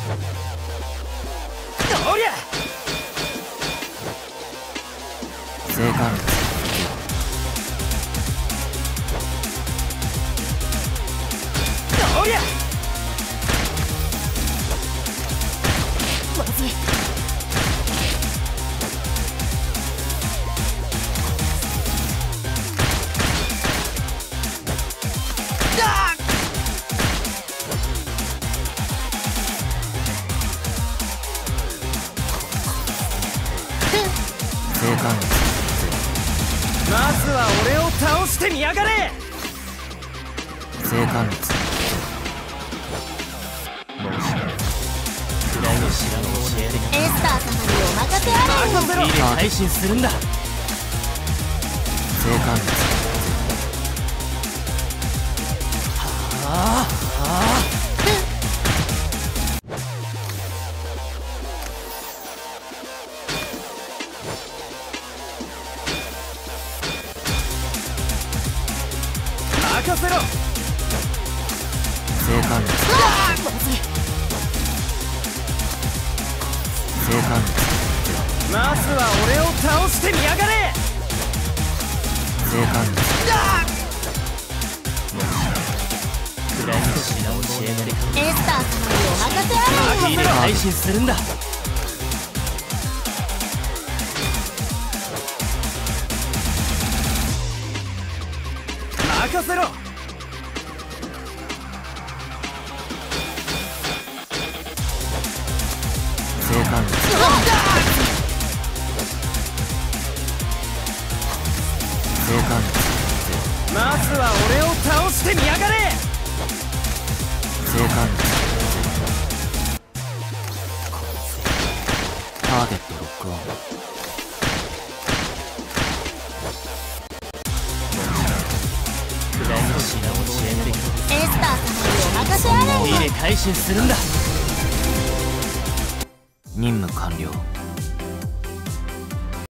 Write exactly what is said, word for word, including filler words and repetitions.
おりゃ生還おりゃまずい。 生還まずは俺を倒してみやがれ。 生還率位の知らぬ教えでエスター様にお任せあれ。 任せろ。入れ配信するんだ。 生還率ああああ任せろ。 生還率まずい。 生還率まずは俺を倒してみやがれ。 生還率位の知らぬ教えでエスター様にお任せあれ。 入れ配信するんだ。任せろ。 生還率生還率まずは俺を倒してみやがれ。 生還率ターゲットロックオン位の知らぬ教えでエスター様にお任せあれ。 入れ配信するんだ。 任務完了。